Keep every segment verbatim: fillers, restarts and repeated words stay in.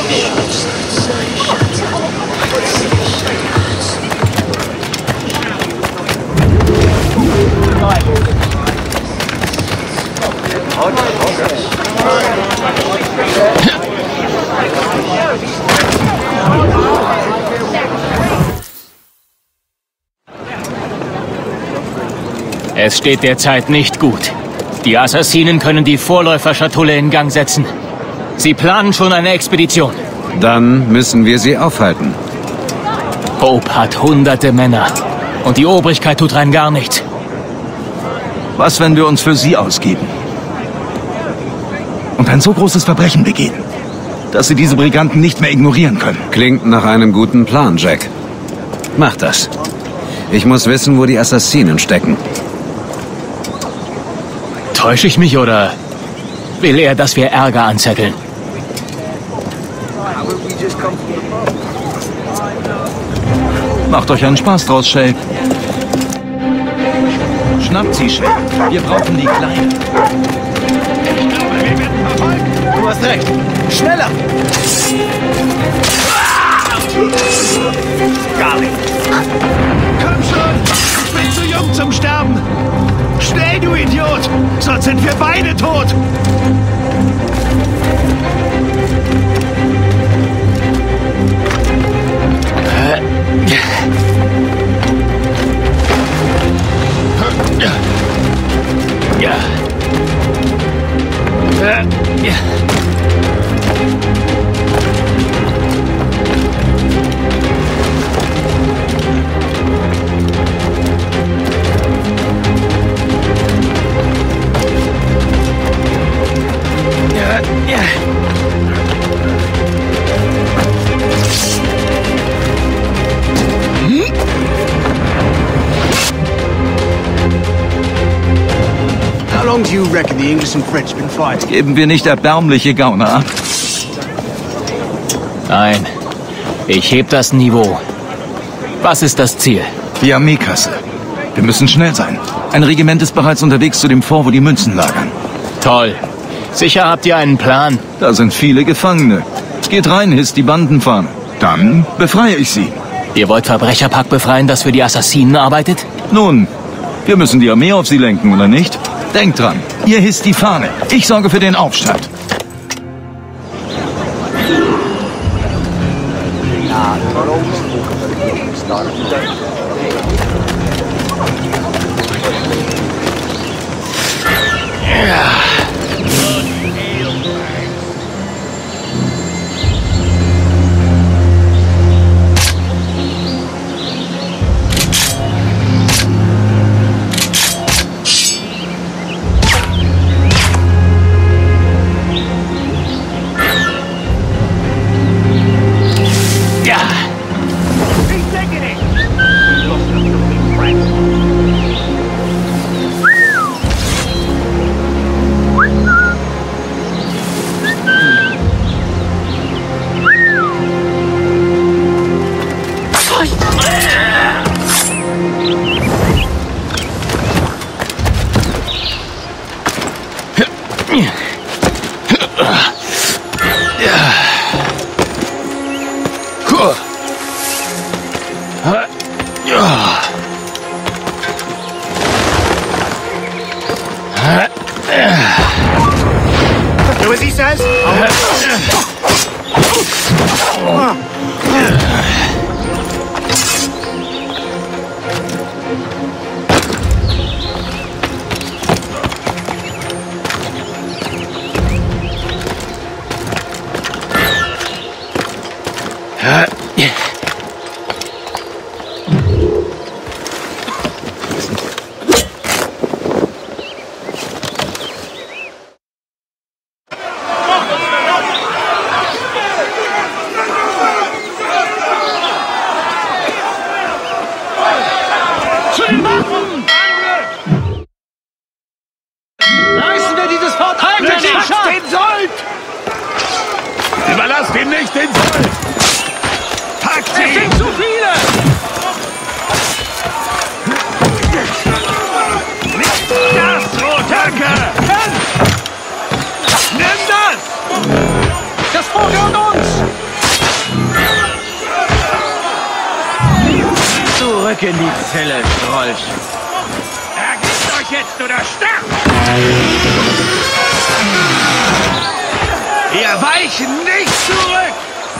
Es steht derzeit nicht gut. Die Assassinen können die Vorläuferschatulle in Gang setzen. Sie planen schon eine Expedition. Dann müssen wir sie aufhalten. Hope hat hunderte Männer. Und die Obrigkeit tut rein gar nichts. Was, wenn wir uns für sie ausgeben? Und ein so großes Verbrechen begehen, dass sie diese Briganten nicht mehr ignorieren können. Klingt nach einem guten Plan, Jack. Mach das. Ich muss wissen, wo die Assassinen stecken. Täusche ich mich oder will er, dass wir Ärger anzetteln? Macht euch einen Spaß draus, Shay. Schnappt sie, Shay. Wir brauchen die Kleine. Ich glaube, wir werden verfolgt. Du hast recht. Schneller! Gar nicht. Komm schon! Ich bin zu jung zum Sterben! Schnell, du Idiot! Sonst sind wir beide tot! Ja. Ja. Geben wir nicht erbärmliche Gauner ab? Nein, ich heb das Niveau. Was ist das Ziel? Die Armeekasse. Wir müssen schnell sein. Ein Regiment ist bereits unterwegs zu dem Fort, wo die Münzen lagern. Toll. Sicher habt ihr einen Plan. Da sind viele Gefangene. Geht rein, hisst die Bandenfahne. Dann befreie ich sie. Ihr wollt Verbrecherpack befreien, das für die Assassinen arbeitet? Nun, wir müssen die Armee auf sie lenken, oder nicht? Denkt dran, ihr hisst die Fahne. Ich sorge für den Aufstand. Reißen wir dieses Fort ein! Haltet den Sold! Überlasst ihm nicht den Sold! Packt sie! Es sind zu viele! Nicht das, Rotacke! Nimm das! Das Fort gehört uns! Zurück in die Zelle, Strolch. Ergebt euch jetzt oder sterbt! Wir weichen nicht zurück!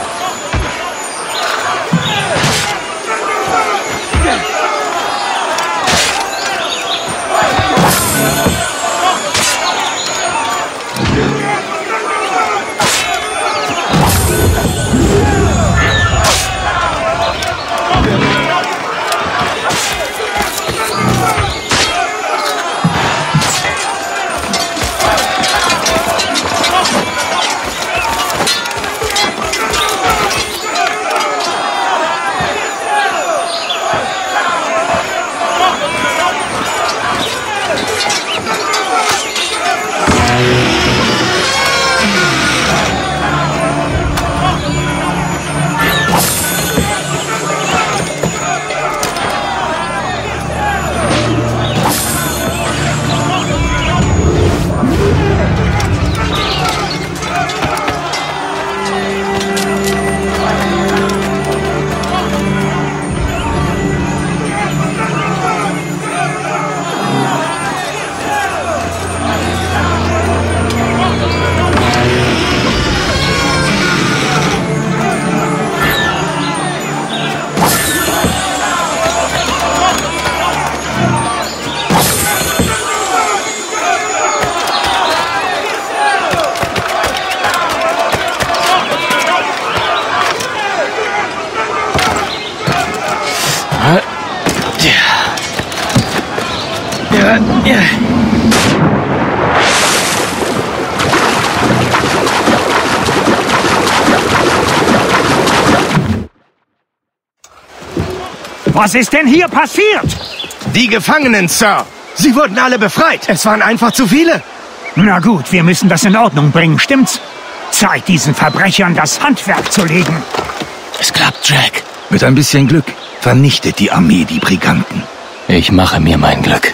Was ist denn hier passiert? Die Gefangenen, Sir. Sie wurden alle befreit. Es waren einfach zu viele. Na gut, wir müssen das in Ordnung bringen, stimmt's? Zeit, diesen Verbrechern das Handwerk zu legen. Es klappt, Jack. Mit ein bisschen Glück vernichtet die Armee die Briganten. Ich mache mir mein Glück.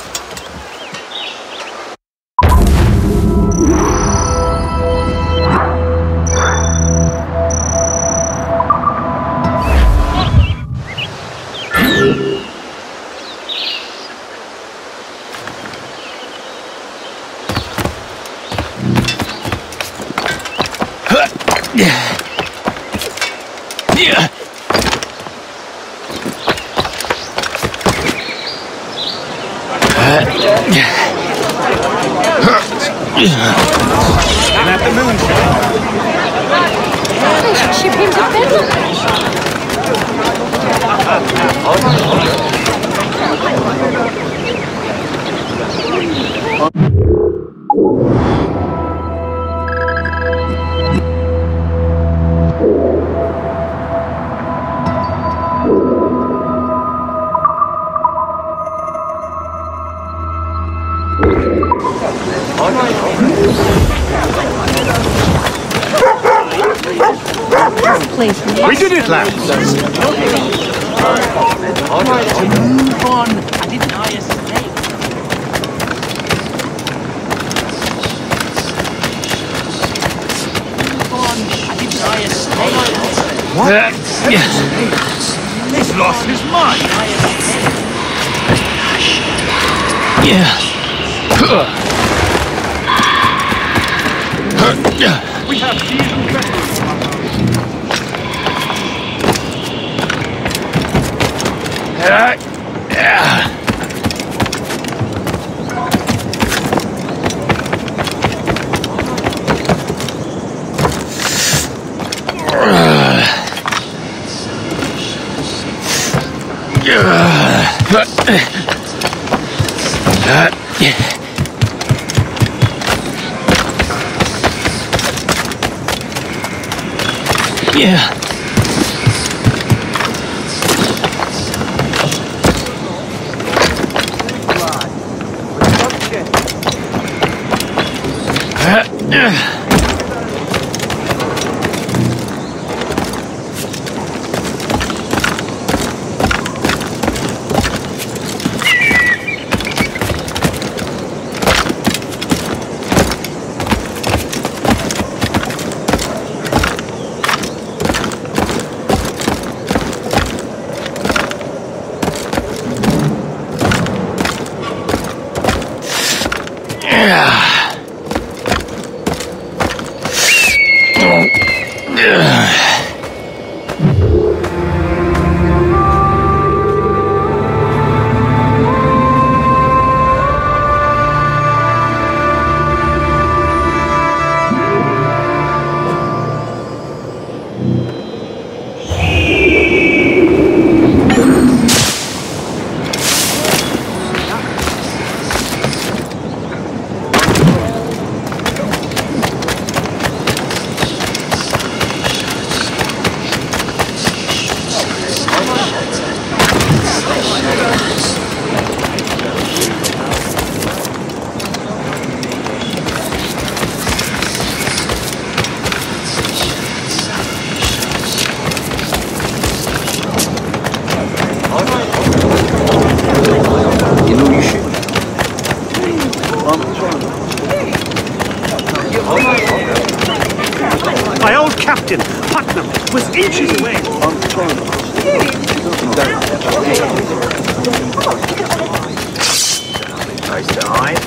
Ship him to Bedlam. Please, We did it, lads. Move on. I didn't I a snake. Move on. I didn't I a snake. What? Uh, yes. He's lost his mind. Yeah. We have even better. Uh, yeah. Yeah. My old captain, Putnam, was inches away. Nice to hide.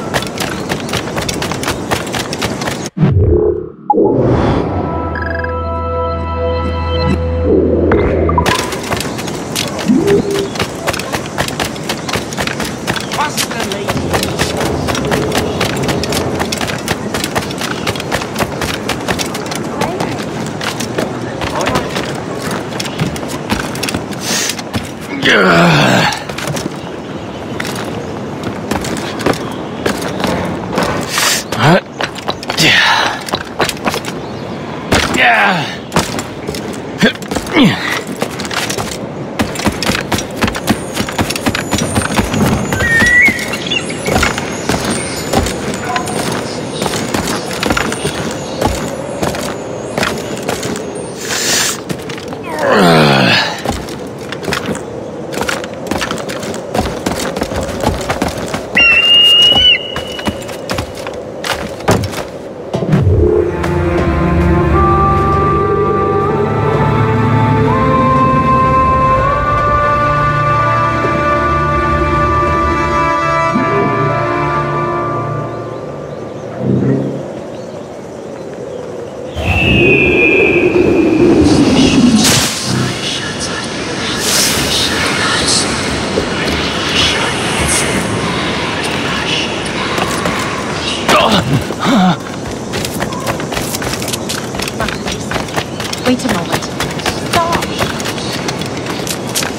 Wait a moment. Stop!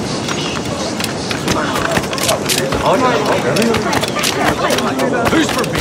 Who's prepared?